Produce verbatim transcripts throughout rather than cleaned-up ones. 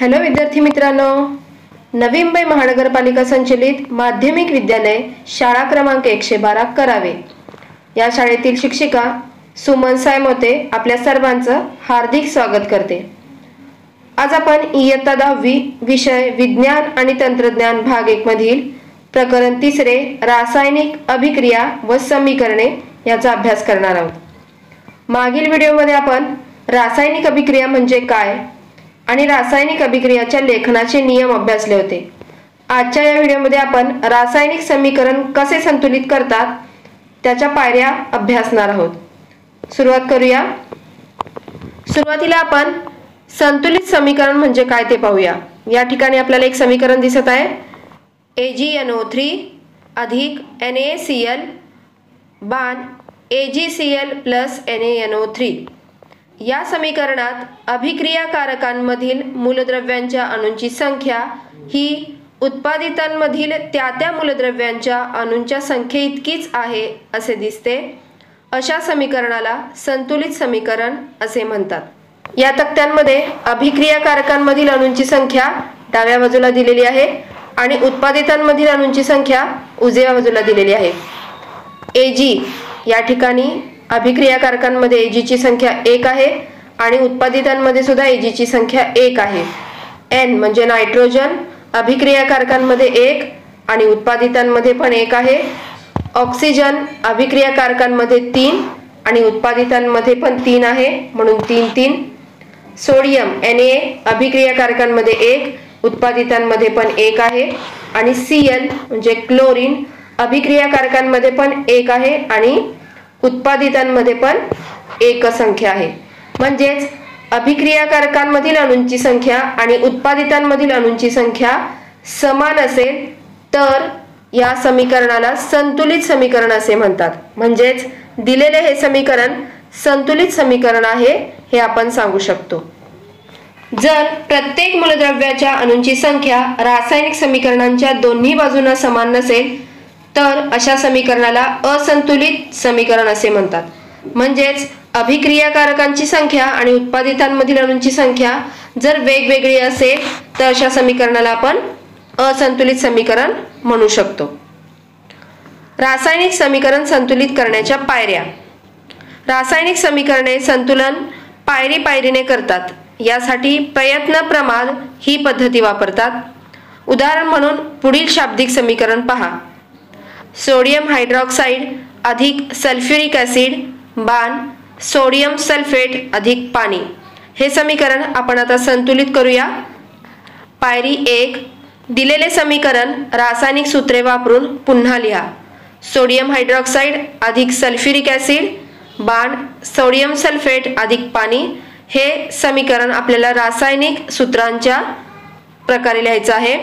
Hello विद्यार्थी मित्रांनो, नवी मुंबई महानगरपालिका संचलित माध्यमिक विद्यालय शाळा क्रमांक एकशे बारा करावे या शाळेतील शिक्षिका सुमन सायमोते आपल्या सर्वांचं हार्दिक स्वागत करते। आज आपण इयत्ता दहावी विषय विज्ञान आणि तंत्रज्ञान भाग एक मधील प्रकरण तिसरे रासायनिक अभिक्रिया व समीकरणे याचा अभ्यास करणार आहोत। मागील व्हिडिओमध्ये आपण रासायनिक अभिक्रिया म्हणजे काय आणि रासायनिक अभिक्रियाच्या लेखनाचे नियम अभ्यासले होते। आजच्या या व्हिडिओमध्ये आपण रासायनिक समीकरण कसे संतुलित करतात त्याच्या पायऱ्या अभ्यासणार आहोत। सुरुवात करूया। सुरुवातीला आपण संतुलित समीकरण म्हणजे काय ते पाहूया। या ठिकाणी आपल्याला एक समीकरण दिसत आहे A G N O three अधिक एन ए सी एल बाण A G C L plus N A N O three. या समीकरणात अभिक्रियाकारकांमधील मूलद्रव्यांच्या अणूंची संख्या ही उत्पादितांमधील त्या त्या मूलद्रव्यांच्या अणूंच्या संख्येइतकीच आहे असे दिसते। अशा समीकरणाला संतुलित समीकरण असे म्हणतात। या तक्त्यांमध्ये अभिक्रियाकारकांमधील अणूंची संख्या डाव्या बाजूला दिलेली आहे आणि उत्पादितांमधील अणूंची संख्या उजव्या बाजूला दिलेली आहे। एजी या ठिकाणी अभिक्रियाकारकांमध्ये एजी ची संख्या एक आहे आणि उत्पादितांमध्ये सुद्धा एजी ची संख्या एक आहे। एन म्हणजे नायट्रोजन अभिक्रियाकारकांमध्ये एक आणि उत्पादितांमध्ये पण एक आहे। ऑक्सिजन अभिक्रियाकारकांमध्ये तीन आणि उत्पादितांमध्ये पण तीन आहे म्हणून तीन तीन। सोडियम Na अभिक्रियाकारकांमध्ये एक उत्पादितांमध्ये पण एक आहे आणि Cl म्हणजे क्लोरीन अभिक्रियाकारकांमध्ये पण एक आहे आणि उत्पादितांमध्ये पण एक संख्या आहे। म्हणजेच अभिक्रियाकारकांमधील अणूंची संख्या आणि उत्पादितांमधील अणूंची संख्या समान असेल तर या समीकरणाला संतुलित समीकरण असे म्हणतात। म्हणजेच दिलेले हे समीकरण संतुलित समीकरण आहे हे आपण सांगू शकतो। जर प्रत्येक मूलद्रव्याच्या अणूंची संख्या रासायनिक समीकरणांच्या दोन्ही बाजूंना समान नसेल तर अशा समीकरणाला असंतुलित समीकरण असे म्हणतात। म्हणजेच अभिक्रियाकारकांची संख्या आणि उत्पादितांमधील अणूंची संख्या जर वेगवेगळी असेल तर अशा समीकरणाला आपण असंतुलित समीकरण म्हणू शकतो। रासायनिक समीकरण संतुलित करण्याच्या पायऱ्या। रासायनिक समीकरणे संतुलन पायरी पायरीने करतात। यासाठी प्रयत्न प्रमाद ही पद्धती वापरतात। उदाहरण म्हणून पुढील शाब्दिक समीकरण पहा। सोडियम हायड्रॉक्साइड अधिक सल्फ्युरिक ॲसिड बाण सोडियम सल्फेट अधिक पाणी। हे समीकरण आपण आता संतुलित करूया। पायरी एक, दिलेले समीकरण रासायनिक सूत्रे वापरून पुन्हा लिहा। सोडियम हायड्रॉक्साइड अधिक सल्फ्युरिक ॲसिड बाण सोडियम सल्फेट अधिक पाणी हे समीकरण आपल्याला रासायनिक सूत्रांच्या प्रकारे लिहायचं आहे।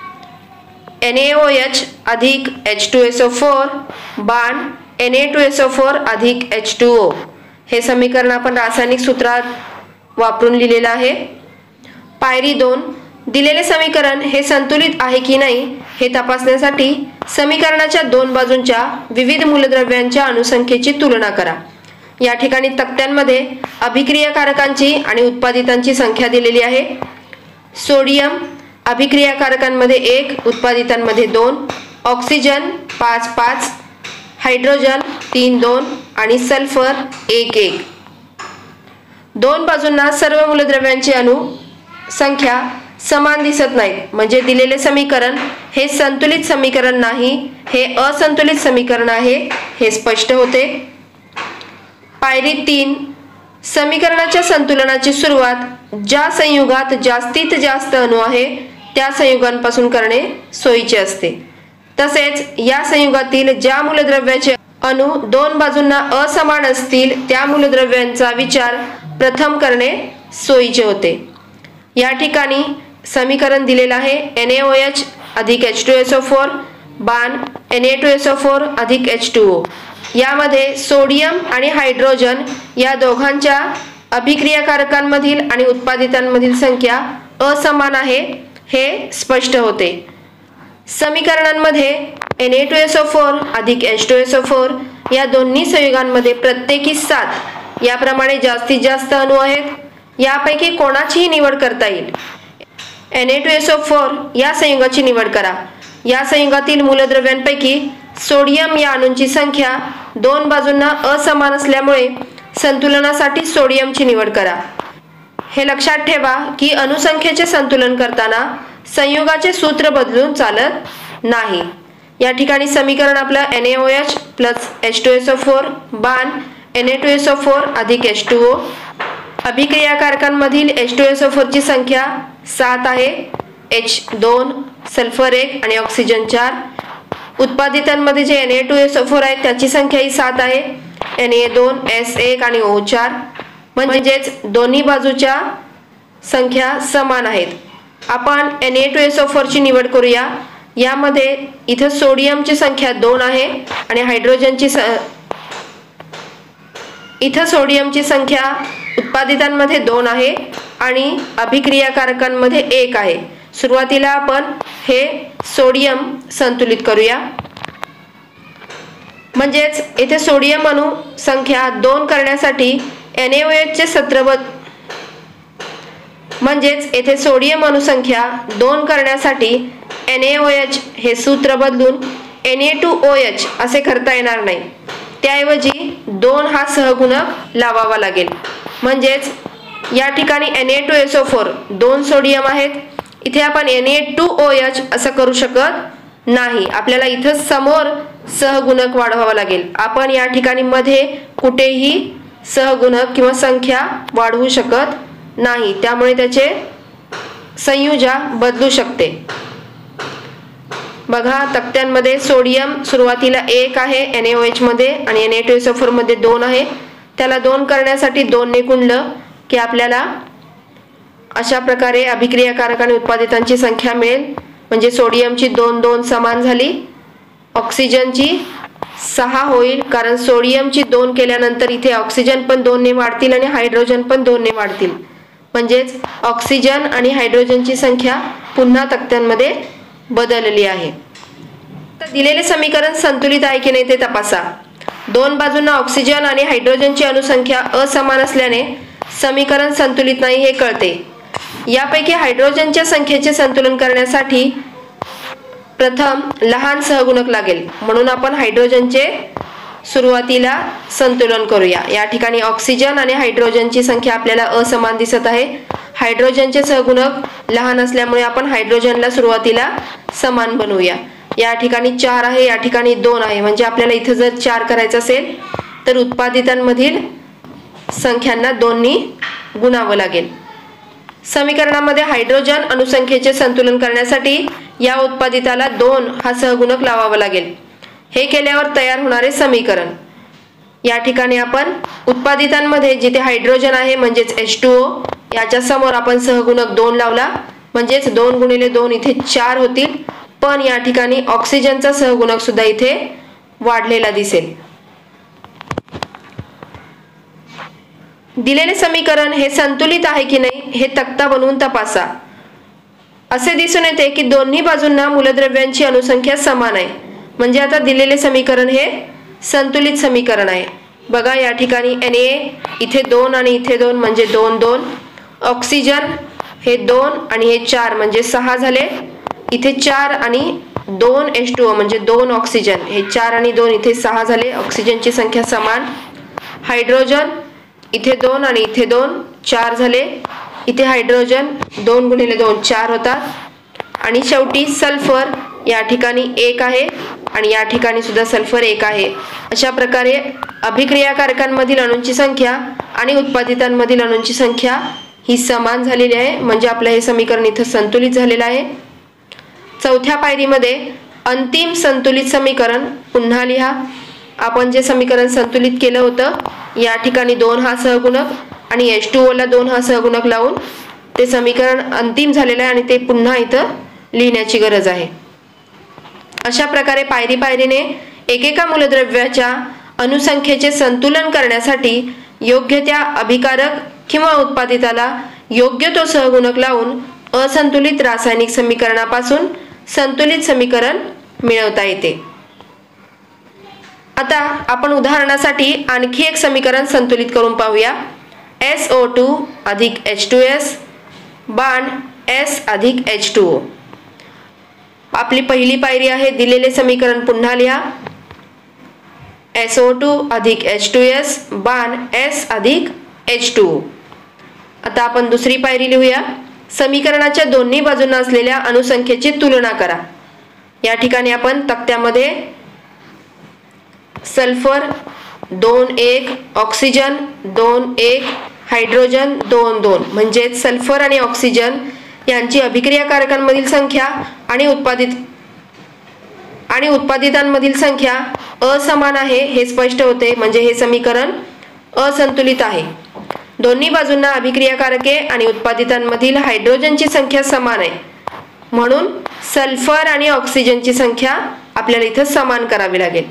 एन ए ओ एच अधिक H two S O four बाण N A two S O four अधिक एच टू ओ हे समीकरण आपण रासायनिक सूत्रात वापरून लिहिलेलं आहे। पायरी दोन, दिलेले समीकरण हे संतुलित आहे की नाही हे तपासण्यासाठी समीकरणाच्या दोन बाजूंच्या विविध मूलद्रव्यांच्या अणुसंख्येची तुलना करा। या ठिकाणी तक्त्यांमध्ये अभिक्रियाकारकांची आणि उत्पादितांची संख्या दिलेली आहे। सोडियम अभिक्रियाकारकांमध्ये एक उत्पादितांमध्ये दोन, ऑक्सिजन पाच पाच, हायड्रोजन तीन दोन आणि सल्फर एक एक। दोन बाजूंना सर्व मूलद्रव्यांची अणु संख्या समान दिसत नाहीत म्हणजे दिलेले समीकरण हे संतुलित समीकरण नाही, हे असंतुलित समीकरण आहे हे स्पष्ट होते। पायरी तीन, समीकरणाच्या संतुलनाची सुरुवात ज्या संयुगात जास्तीत जास्त अणू आहे त्या संयुगांपासून करणे सोयीचे असते। तसेच या संयुगातील ज्या मूलद्रव्याचे अणू दोन बाजूंना असमान असतील त्या मूलद्रव्यांचा विचार प्रथम करणे सोयीचे होते। या ठिकाणी समीकरण दिलेलं आहे एन ए ओ एच अधिक H two S O four बाण N A two S O four अधिक एच टू ओ। यामध्ये सोडियम आणि हायड्रोजन या दोघांच्या अभिक्रियाकारकांमधील आणि उत्पादितांमधील संख्या असमान आहे हे स्पष्ट होते। समीकरणांमध्ये N A two S O four अधिक H two S O four या दोन्ही संयुगांमध्ये प्रत्येकी सात याप्रमाणे जास्तीत जास्त अणू आहेत। यापैकी कोणाचीही निवड करता येईल। N A two S O four या संयुगाची निवड करा। या संयुगातील मूलद्रव्यांपैकी सोडियम या अणूंची संख्या दोन बाजूंना असमान असल्यामुळे संतुलनासाठी सोडियमची निवड करा। हे लक्षात ठेवा की अणुसंख्येचे संतुलन करताना संयुगाचे सूत्र बदलून चालत नाही। या ठिकाणी समीकरण आपलं N A O H plus H two S O four बाण N A two S O four अधिक एच टू ओ। अभिक्रियाकारकांमधील H two S O four ची संख्या सात आहे, एच दोन, सल्फर एक आणि ऑक्सिजन चार। उत्पादितांमध्ये जे N A two S O four आहे त्याची संख्या ही सात आहे, एन ए दोन, एस एक आणि ओ चार, म्हणजेच दोन्ही बाजूच्या संख्या समान आहेत। आपण N A two S O four ची निवड करूया। यामध्ये इथं सोडियमची संख्या दोन आहे आणि हायड्रोजनची इथं सोडियमची संख्या उत्पादितांमध्ये दोन आहे आणि अभिक्रियाकारकांमध्ये एक आहे। सुरुवातीला आपण हे सोडियम संतुलित करूया, म्हणजेच येथे सोडियम अणु संख्या दोन करण्यासाठी एन ए ओ एच चे सूत्र बद म्हणजेच येथे सोडियम अणु संख्या दोन करण्यासाठी एन ए ओ एच हे सूत्र बदलून N A two O H असे करता येणार नाही। त्याऐवजी दोन हा सहगुणक लावावा लागेल। म्हणजेच या ठिकाणी N A two S O four दोन सोडियम आहेत, इथे आपण N A two O H असं करू शकत नाही। आपल्याला इथं समोर सहगुणक वाढवावा लागेल। आपण या ठिकाणी मध्ये कुठेही सहगुणक किंवा संख्या वाढवू शकत नाही, त्यामुळे त्याचे संयुजा बदलू शकते। बघा तक्त्यांमध्ये सोडियम सुरुवातीला एक आहे एन ए ओ एच मध्ये आणि N A two S O four मध्ये दोन आहे। त्याला दोन करण्यासाठी दोन ने गुणलं की आपल्याला अशा प्रकारे अभिक्रियाकारक आणि उत्पादितांची संख्या मिळेल। म्हणजे सोडियमची दोन दोन समान झाली, ऑक्सिजनची सहा होईल, कारण सोडियमची दोन केल्यानंतर इथे ऑक्सिजन पण दोन ने वाढतील आणि हायड्रोजन पण दोन ने वाढतील। म्हणजेच ऑक्सिजन आणि हायड्रोजनची संख्या पुन्हा तक्त्यांमध्ये बदलली आहे। तर दिलेले समीकरण संतुलित आहे की नाही ते तपासा। दोन बाजूंना ऑक्सिजन आणि हायड्रोजनची अणुसंख्या असमान असल्याने समीकरण संतुलित नाही हे कळते। यापैकी हायड्रोजनच्या संख्येचे संतुलन करण्यासाठी प्रथम लहान सहगुणक लागेल, म्हणून आपण हायड्रोजनचे सुरुवातीला संतुलन करूया। या ठिकाणी ऑक्सिजन आणि हायड्रोजनची संख्या आपल्याला असमान दिसत आहे। हायड्रोजनचे सहगुणक लहान असल्यामुळे आपण हायड्रोजनला सुरुवातीला समान बनवूया। या ठिकाणी चार आहे, या ठिकाणी दोन आहे, म्हणजे आपल्याला इथे जर चार करायचं असेल तर उत्पादितांमधील संख्यांना दोन्ही गुणावं लागेल। समीकरणामध्ये हायड्रोजन अणुसंख्येचे संतुलन करण्यासाठी या उत्पादिताला दोन हा सहगुणक लावावा लागेल। हे केल्यावर तयार होणारे समीकरण या ठिकाणी आपण उत्पादितांमध्ये जिथे हायड्रोजन आहे म्हणजेच एच टू ओ याच्या समोर आपण सहगुणक दोन लावला, म्हणजेच दोन गुणिले दोन इथे चार होतील, पण या ठिकाणी ऑक्सिजनचा सहगुणक सुद्धा इथे वाढलेला दिसेल। दिलेले समीकरण हे संतुलित आहे की नाही हे तक्ता बनवून तपासा। असे दिसून येते की दोन्ही बाजूंना मूलद्रव्यांची अणुसंख्या समान आहे, म्हणजे आता दिलेले समीकरण हे संतुलित समीकरण आहे। बघा या ठिकाणी एन ए इथे दोन आणि इथे दोन म्हणजे दोन दोन, ऑक्सिजन हे दोन आणि हे चार म्हणजे सहा झाले, इथे चार आणि दोन एच टू ओ म्हणजे दोन ऑक्सिजन हे चार आणि दोन इथे सहा झाले, ऑक्सिजनची संख्या समान। हायड्रोजन इथे दोन आणि इथे दोन चार झाले, इथे हायड्रोजन दोन गुणिले दोन चार होतात। आणि शेवटी सल्फर या ठिकाणी एक आहे आणि या ठिकाणी सुद्धा सल्फर एक आहे। अशा प्रकारे अभिक्रियाकारकांमधील अणूंची संख्या आणि उत्पादितांमधील अणूंची संख्या ही समान झालेली आहे, म्हणजे आपलं हे समीकरण इथं संतुलित झालेलं आहे। चौथ्या पायरीमध्ये अंतिम संतुलित समीकरण पुन्हा लिहा। आपण जे समीकरण संतुलित केलं होतं या ठिकाणी दोन हा सहगुणक आणि एच टू ओ ला दोन हा सहगुणक लावून ते समीकरण अंतिम झालेलं आहे आणि ते पुन्हा इथं लिहिण्याची गरज आहे। अशा प्रकारे पायरी पायरीने एकेका मूलद्रव्याच्या अणुसंख्येचे संतुलन करण्यासाठी योग्य त्या अभिकारक किंवा उत्पादिताला योग्य तो सहगुणक लावून असंतुलित रासायनिक समीकरणापासून संतुलित समीकरण मिळवता येते। आता आपण उदाहरणासाठी आणखी एक समीकरण संतुलित करून पाहूया। एस ओ टू अधिक एच टू एस बाण एस अधिक एच टू ओ। आपली पहिली पायरी आहे, दिलेले समीकरण पुन्हा लिहा, एस ओ टू अधिक एच टू एस बाण एस अधिक एच टू ओ। आता आपण दुसरी पायरी लिहूया, समीकरणाच्या दोन्ही बाजूंना असलेल्या अणुसंख्येची तुलना करा। या ठिकाणी आपण तक्त्यामध्ये सल्फर दोन एक, ऑक्सिजन दोन एक, हायड्रोजन दोन दोन म्हणजे सल्फर आणि ऑक्सिजन यांची अभिक्रियाकारकांमधील संख्या आणि उत्पादित आणि उत्पादितांमधील संख्या असमान आहे हे स्पष्ट होते, म्हणजे हे समीकरण असंतुलित आहे। दोन्ही बाजूंना अभिक्रियाकारके आणि उत्पादितांमधील हायड्रोजनची संख्या समान आहे, म्हणून सल्फर आणि ऑक्सिजनची संख्या आपल्याला इथं समान करावी लागेल।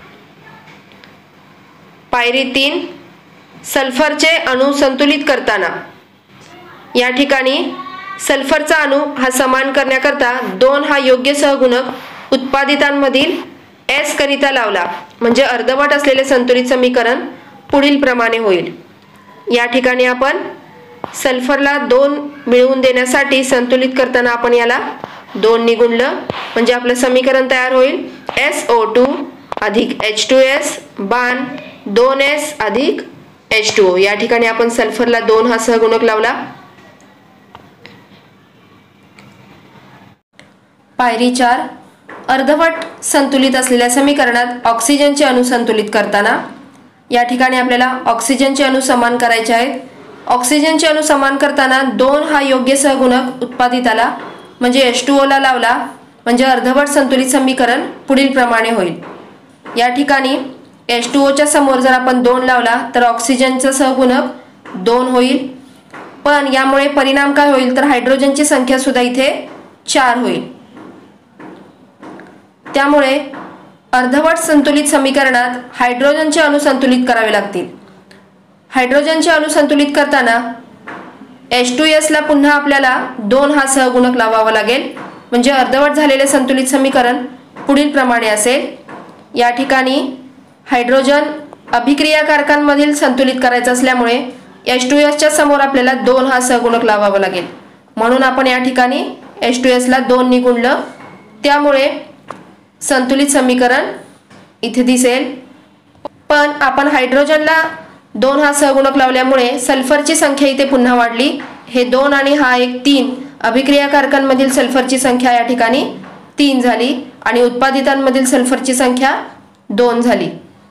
पायरी तीन, सल्फरचे अणु संतुलित करताना। या ठिकाणी सल्फरचा अणु हा समान करण्याकरता दोन हा योग्य सहगुणक उत्पादितांमधील एस करिता लावला, म्हणजे अर्धवट असलेले संतुलित समीकरण पुढील प्रमाणे होईल। या ठिकाणी आपण सल्फरला दोन मिळवून देण्यासाठी संतुलित करताना आपण याला दोन ने गुणलं, म्हणजे आपलं समीकरण तयार होईल एस ओ टू अधिक एच टू एस बाण दोन एस अधिक एच टू ओ। या ठिकाणी आपण सल्फरला दोन हा सहगुणक लावला। पायरी चार, अर्धवट संतुलित असलेल्या समीकरणात ऑक्सिजनचे अणु संतुलित करताना। या ठिकाणी आपल्याला ऑक्सिजनचे अणु समान करायचे आहेत। ऑक्सिजनचे अणु समान करताना दोन हा योग्य सहगुणक उत्पादिताला म्हणजे एच टू ओ ला लावला, म्हणजे अर्धवट संतुलित समीकरण पुढील प्रमाणे होईल। या ठिकाणी एच टू ओ च्या समोर जर आपण दोन लावला तर ऑक्सिजनचा सहगुणक दोन होईल, पण यामुळे परिणाम काय होईल तर हायड्रोजनची संख्या सुद्धा इथे चार होईल। त्यामुळे अर्धवट संतुलित समीकरणात हायड्रोजनचे अणु संतुलित करावे लागतील। हायड्रोजनचे अणु संतुलित करताना एच टू एस ला पुन्हा आपल्याला दोन हा सहगुणक लावावा लागेल, म्हणजे अर्धवट झालेले संतुलित समीकरण पुढील प्रमाणे असेल। या ठिकाणी हायड्रोजन अभिक्रियाकारकांमधील संतुलित करायचं असल्यामुळे एच टू एस च्या समोर आपल्याला दोन हा सहगुणक लावावा लागेल, म्हणून आपण या ठिकाणी एच टू एस ला दोन ने गुणलं, त्यामुळे संतुलित समीकरण इथे दिसेल। पण आपण हायड्रोजनला दोन हा सहगुणक लावल्यामुळे सल्फरची संख्या इथे पुन्हा वाढली, हे दोन आणि हा एक तीन, अभिक्रियाकारकांमधील सल्फरची संख्या या ठिकाणी तीन झाली आणि उत्पादितांमधील सल्फरची संख्या दोन झाली।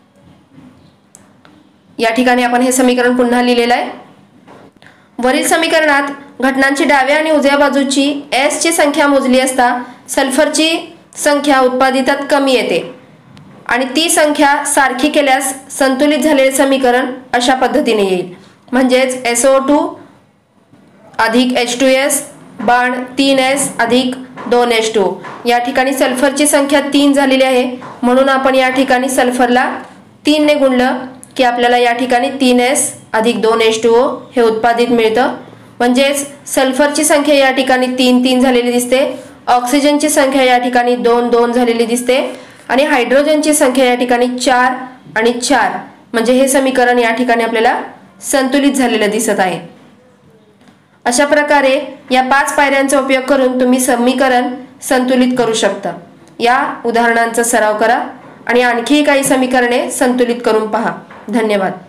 या ठिकाणी आपण हे समीकरण पुन्हा लिहिलेलं आहे। वरील समीकरणात घटनांची डाव्या आणि उजव्या बाजूची एस ची संख्या मोजली असता सल्फरची संख्या उत्पादितात कमी येते आणि ती संख्या सारखी केल्यास संतुलित झालेले समीकरण अशा पद्धतीने येईल, म्हणजेच एस ओ टू अधिक एच टू एस बाण तीन एस अधिक दोन एच टू। या ठिकाणी सल्फरची संख्या तीन झालेली आहे, म्हणून आपण या ठिकाणी सल्फरला तीन ने गुणलं की आपल्याला या ठिकाणी तीन एस अधिक दोन एच टू ओ हे उत्पादित मिळतं, म्हणजेच सल्फरची संख्या या ठिकाणी तीन तीन झालेली दिसते, ऑक्सिजनची संख्या या ठिकाणी दोन दोन झालेली दिसते आणि हायड्रोजनची संख्या या ठिकाणी चार आणि चार, म्हणजे हे समीकरण या ठिकाणी आपल्याला संतुलित झालेलं दिसत आहे। अशा प्रकारे या पाच पायऱ्यांचा उपयोग करून तुम्ही समीकरण संतुलित करू शकता। या उदाहरणांचा सराव करा आणि आणखी काही समीकरणे संतुलित करून पहा। धन्यवाद।